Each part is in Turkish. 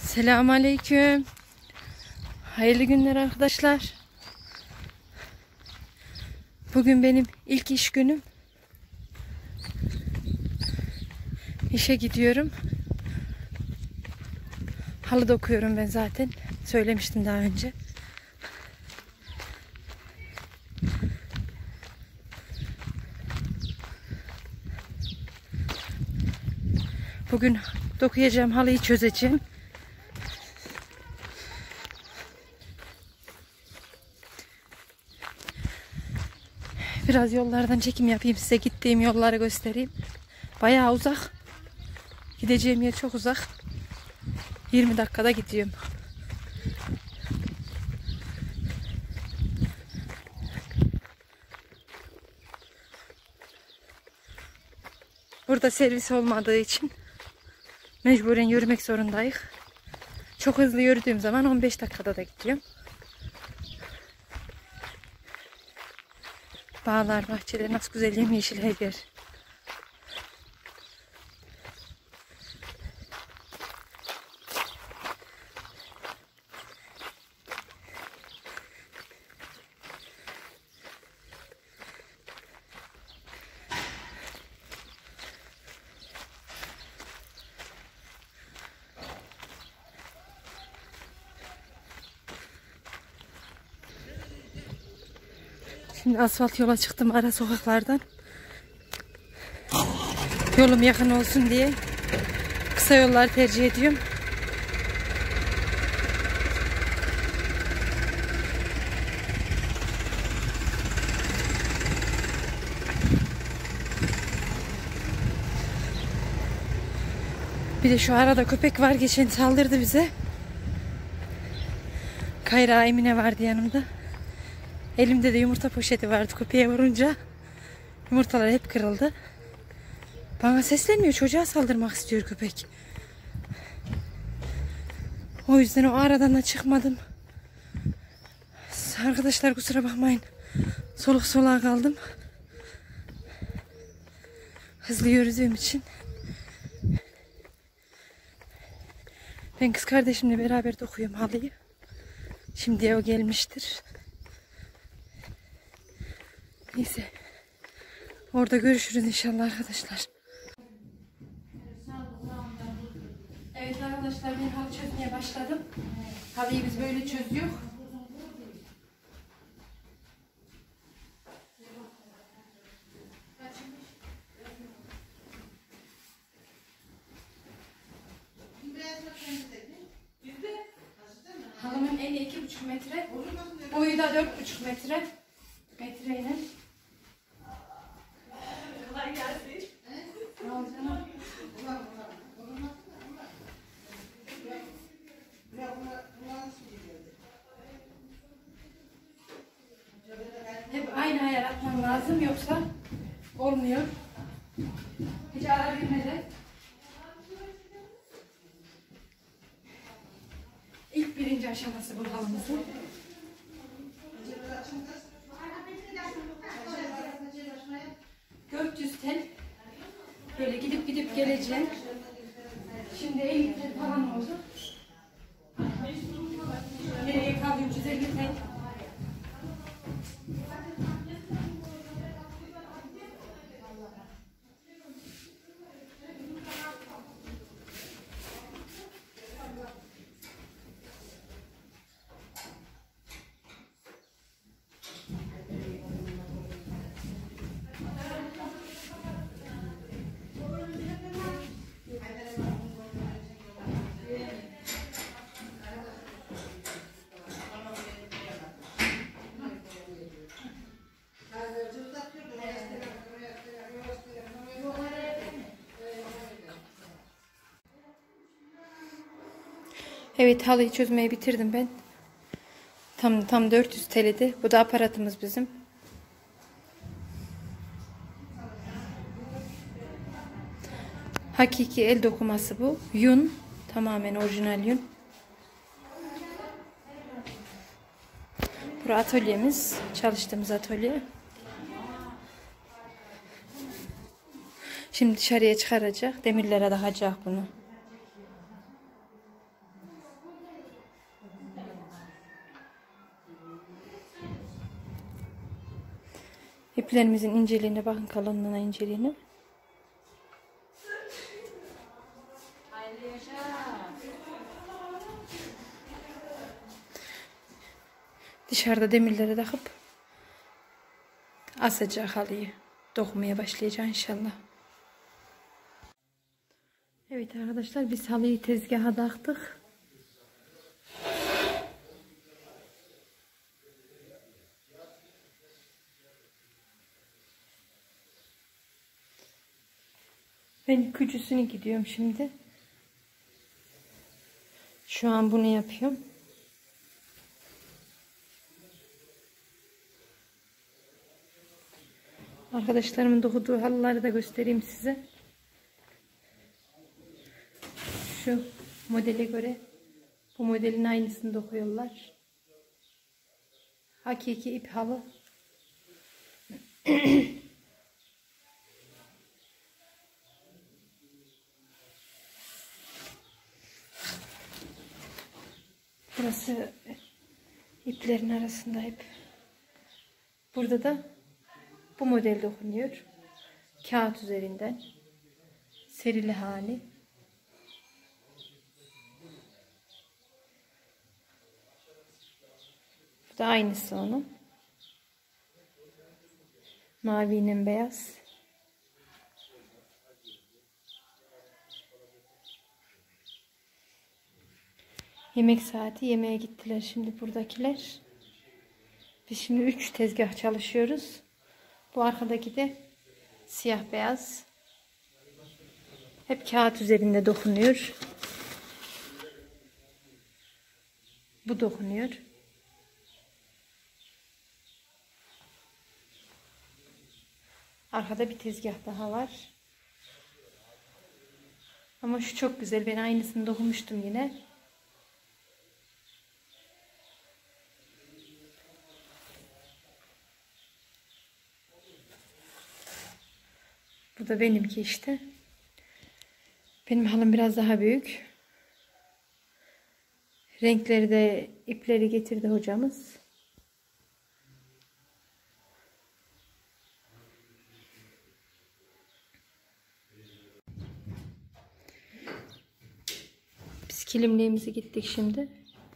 Selamünaleyküm. Hayırlı günler arkadaşlar. Bugün benim ilk iş günüm. İşe gidiyorum. Halı dokuyorum ben zaten. Söylemiştim daha önce. Bugün dokuyacağım halıyı çözeceğim. Biraz yollardan çekim yapayım, size gittiğim yolları göstereyim. Bayağı uzak. Gideceğim yer çok uzak. 20 dakikada gidiyorum. Burada servis olmadığı için mecburen yürümek zorundayız. Çok hızlı yürüdüğüm zaman 15 dakikada da gidiyorum. Bağlar, bahçeler nasıl güzel, yemyeşil her yer. Şimdi asfalt yola çıktım ara sokaklardan. Yolum yakın olsun diye kısa yolları tercih ediyorum. Bir de şu arada köpek var, geçen saldırdı bize. Kayra Emine vardı yanımda. Elimde de yumurta poşeti vardı, köpeğe vurunca yumurtalar hep kırıldı. Bana sesleniyor, çocuğa saldırmak istiyor köpek. O yüzden o aradan da çıkmadım. Arkadaşlar kusura bakmayın. Soluk soluğa kaldım. Hızlı yürüdüğüm için. Ben kız kardeşimle beraber dokuyorum halıyı. Şimdiye o gelmiştir. Neyse. Orada görüşürüz inşallah arkadaşlar. Evet arkadaşlar, ben halı çözmeye başladım. Halıyı biz böyle çözüyoruz. Halımın eni 2,5 metre. Boyu da 4,5 metre. Metreyle. Kolay gelsin. Hep aynı ayar atman lazım, yoksa olmuyor. Hiç ara bilmeden. İlk birinci aşaması bu halımızın. tel. Böyle gidip gidip geleceğim. Şimdi 50 tel falan oldu. Nereye kalıyor 350 tel. Evet, halıyı çözmeyi bitirdim ben. Tam 400 TL'di. Bu da aparatımız bizim. Hakiki el dokuması bu. Yün. Tamamen orijinal yün. Burası atölyemiz. Çalıştığımız atölye. Şimdi dışarıya çıkaracak. Demirlere takacak bunu. İplerimizin inceliğine bakın, kalınlığına, inceliğine. Dışarıda demirlere takıp asacak halıyı. Dokunmaya başlayacak inşallah. Evet arkadaşlar, biz halıyı tezgaha taktık. Ben küçüsünü gidiyorum şimdi. Şu an bunu yapıyorum. Arkadaşlarımın dokuduğu halıları da göstereyim size. Şu modele göre bu modelin aynısını dokuyorlar. Hakiki ip halı. Burası iplerin arasında ip. Burada da bu model dokunuyor. Kağıt üzerinden. Serili hali. Bu da aynısı onun. Mavi'nin beyaz. Yemek saati, yemeğe gittiler şimdi buradakiler. Biz şimdi 3 tezgah çalışıyoruz. Bu arkadaki de siyah beyaz. Hep kağıt üzerinde dokunuyor. Bu dokunuyor. Arkada bir tezgah daha var. Ama şu çok güzel. Ben aynısını dokunmuştum yine. Bu da benimki işte. Benim halım biraz daha büyük. Renkleri de, ipleri getirdi hocamız. Biz kilimliğimizi gittik şimdi.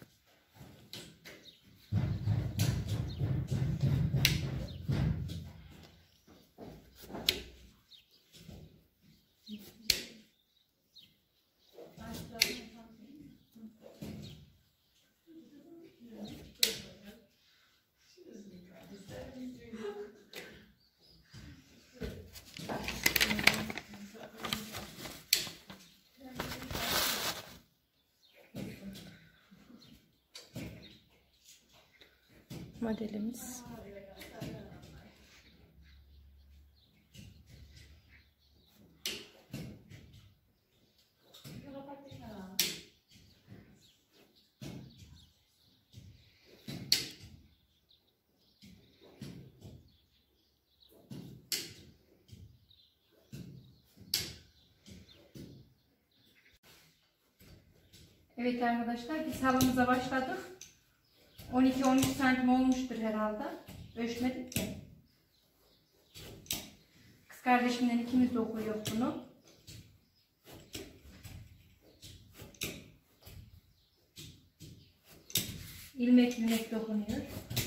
Modelimiz. Evet arkadaşlar, biz halımıza başladık. 12-13 santim olmuştur herhalde. Ölçmedik de. Kız kardeşimden ikimiz de okuyor bunu. İlmek dokunuyor.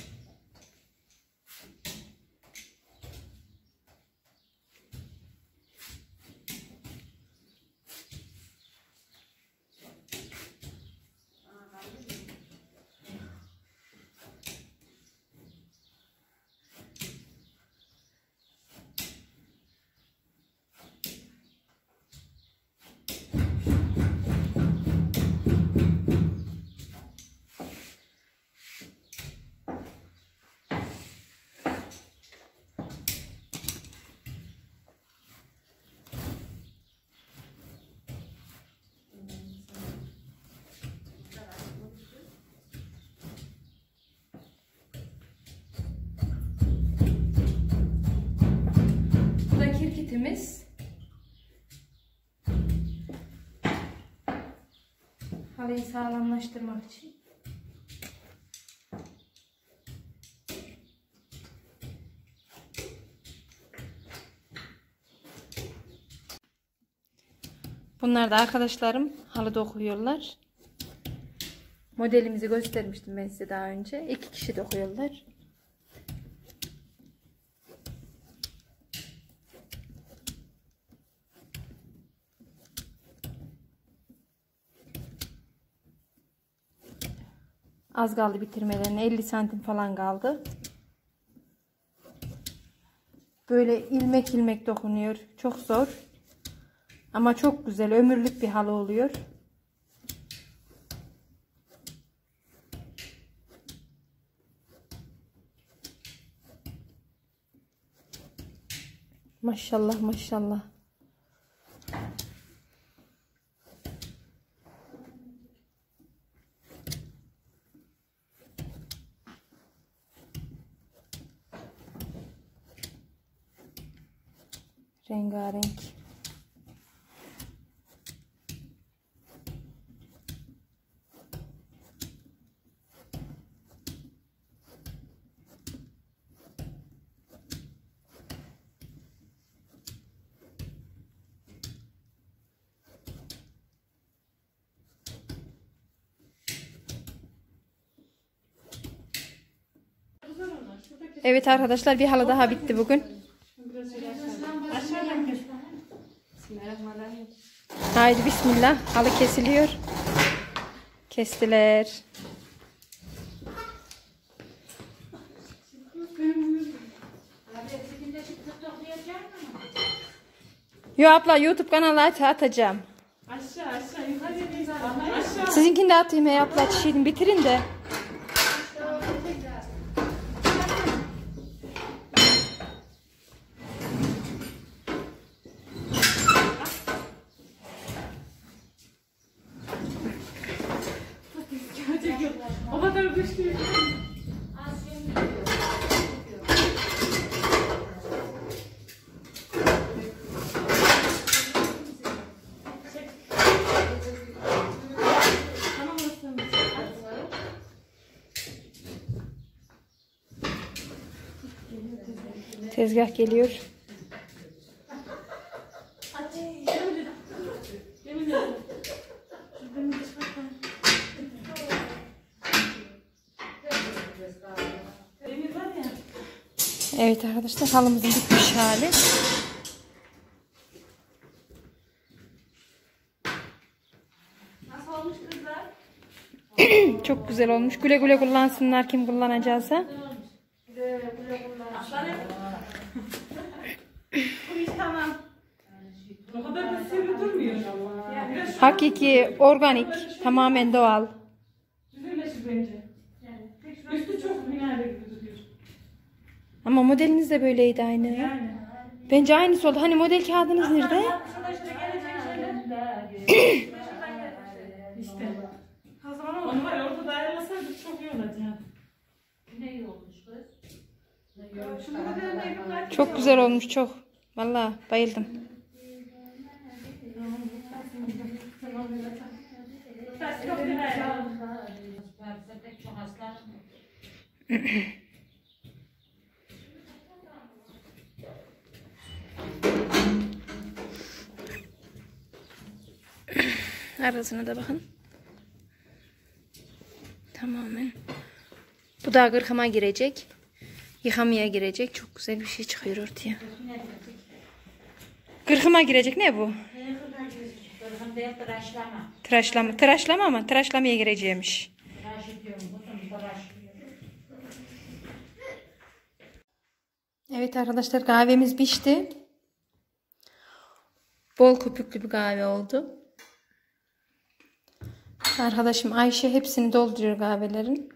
Bu da kirkitimiz. Halıyı sağlamlaştırmak için. Bunlar da arkadaşlarım halı dokuyorlar. Modelimizi göstermiştim ben size daha önce. 2 kişi dokuyorlar. Az kaldı bitirmelerine. 50 santim falan kaldı. Böyle ilmek ilmek dokunuyor. Çok zor. Ama çok güzel. Ömürlük bir halı oluyor. Maşallah maşallah. Rengarenk. Evet arkadaşlar, bir halı daha bitti bugün. Haydi bismillah. Halı kesiliyor. Kestiler. Yo abla, YouTube kanalı atacağım. Aşağı yukarı. Sizinkini de atayım hey abla, çişini bitirin de. O kadar güçlü. Tezgah geliyor. Evet arkadaşlar, halımızın bitmiş hali. Nasıl olmuş kızlar? Çok güzel olmuş. Güle güle kullansınlar kim kullanacaksa. Bu iş tamam. O kadar da sivri durmuyor. Yani Hakiki, organik, tamamen doğal. düzeleşir bence. Üstü çok minare gibi duruyor. Ama modeliniz de böyleydi aynı. Yani. Bence aynısı oldu. Hani model kağıdınız nerede? Şurada işte gelecek şeyler. İşte. O zaman onu var ya, orada da ayarlasaydık çok iyi olacak. Ne iyi olmuş kız? Şu modelin evi var. Çok güzel olmuş, çok. Vallahi bayıldım. Çok minare. Pek çok aslan. Arasına da bakın. Tamamen. Bu da kırkıma girecek. Yıkamaya girecek. Çok güzel bir şey çıkıyor ortaya. Kırkıma girecek, ne bu? Kırgın değil, tıraşlama. Tıraşlama. Tıraşlama ama tıraşlamaya gireceğimiş. Tıraş ediyorum, kuzum tıraş ediyorum. Evet arkadaşlar, kahvemiz pişti. Bol köpüklü bir kahve oldu. Arkadaşım Ayşe hepsini dolduruyor kahvelerin.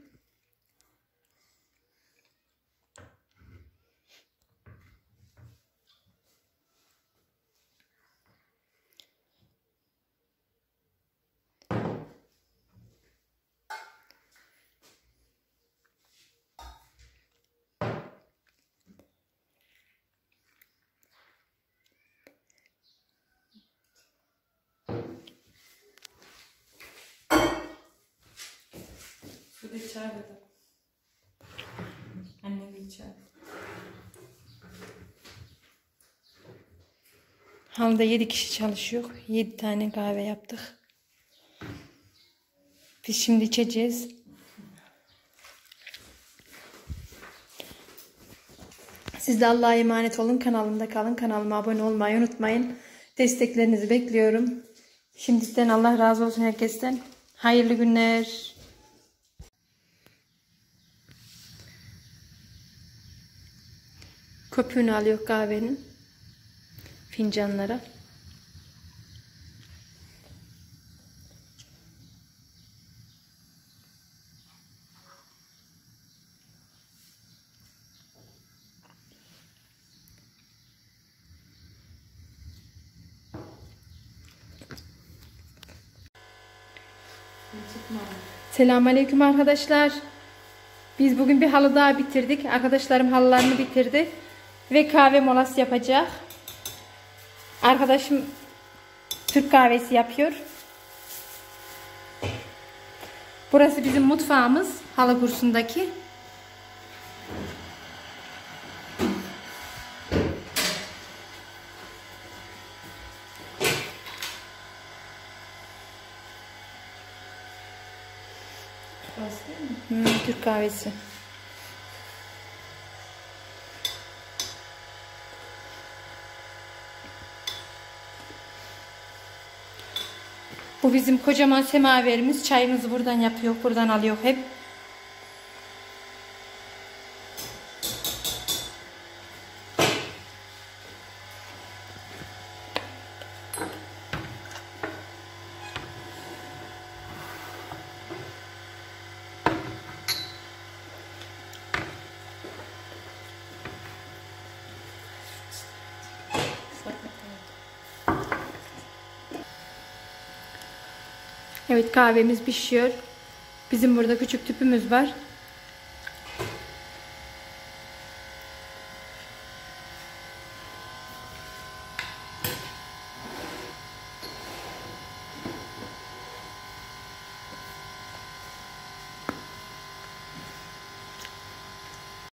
Şu da çağırdı. Annem bir çağırdı. Halıda 7 kişi çalışıyor. 7 tane kahve yaptık. Biz şimdi içeceğiz. Siz de Allah'a emanet olun. Kanalımda kalın. Kanalıma abone olmayı unutmayın. Desteklerinizi bekliyorum. Şimdiden Allah razı olsun herkesten. Hayırlı günler. Köpüğünü alıyor kahvenin. Fincanlara. Selamünaleyküm arkadaşlar. Biz bugün bir halı daha bitirdik. Arkadaşlarım halılarını bitirdi. Ve kahve molası yapacak. Arkadaşım Türk kahvesi yapıyor. Burası bizim mutfağımız. Halı kursundaki. Türk kahvesi. Bu bizim kocaman semaverimiz. Çayımızı buradan yapıyor. Buradan alıyor hep. Evet, kahvemiz pişiyor. Bizim burada küçük tüpümüz var.